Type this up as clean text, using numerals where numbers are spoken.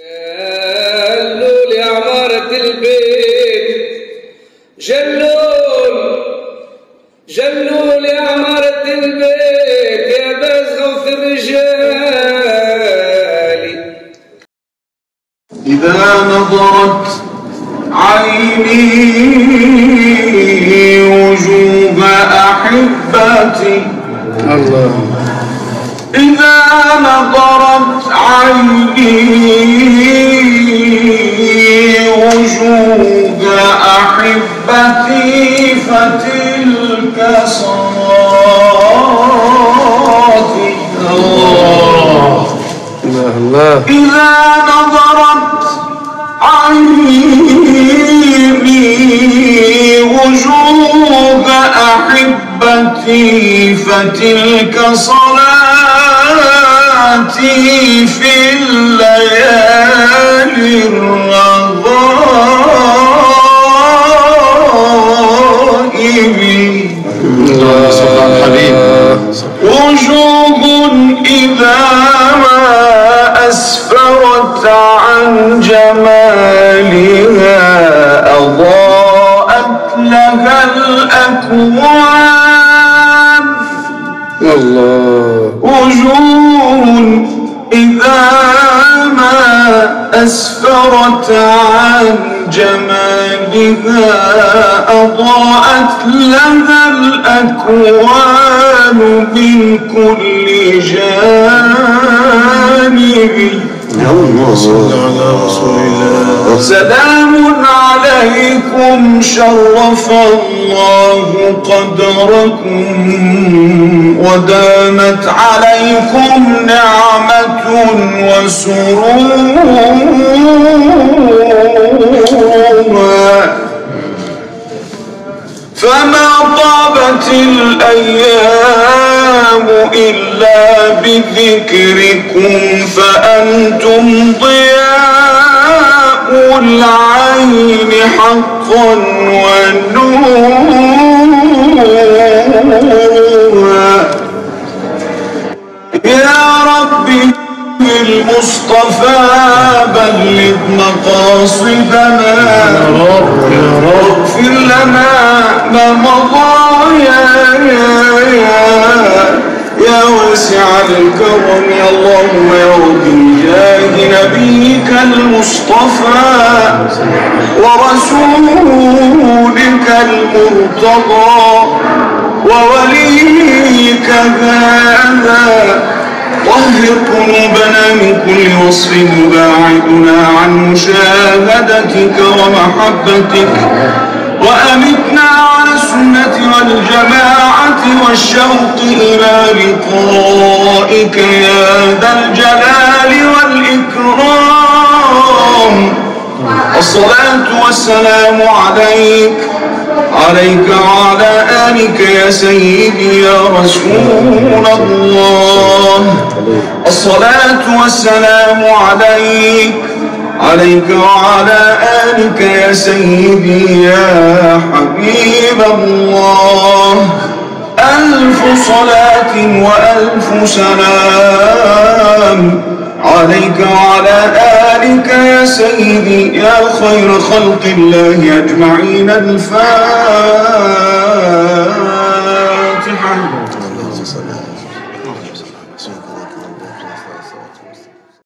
قالوا لي عمارة البيت جلوا لي عمارة البيت يا بزغ في الرجال. إذا نظرت عيني وجوه أحبتي الله، إذا نظرت عيني وجوه أحبتي فتلك صلاتي الله الله. إذا نظرت عيني وجوه أحبتي فتلك صلاتي في الليالي الرغائب. الله صلى على الحبيب. وجوه إذا ما أسفرت عن جمالها أضاءت لها الأكوان الله. وجوه إذا ما أسفرت عن جمالها أضاءت لها الأكوان من كل جانب. صلى على رسول الله. سلام عليكم شرف الله قدركم ودامت عليكم نعمة وسرور. فما طابت الأيام إلا بذكركم فأنتم ضياء العين حقا ونورا. يا ربي بالمصطفى بلغ مقاصدنا واغفر لنا ما مضى يا واسع الكرم. اللهم يا رب بجاه نبيك المصطفى ورسولك المرتضى ووليك هذا طهر قلوبنا من كل وصف يباعدنا عن مشاهدتك ومحبتك وأمتنا على السنة والجماعة والشوق إلى لقائك يا ذا الجلال والإكرام. الصلاة والسلام عليك وعلى آلك يا سيدي يا رسول الله. الصلاة والسلام عليك وعلى آلك يا سيدي يا حبيب الله. ألف صلاة وألف سلام عليك وعلى آلك يا سيدي يا خير خلق الله أجمعين. الفاتحة.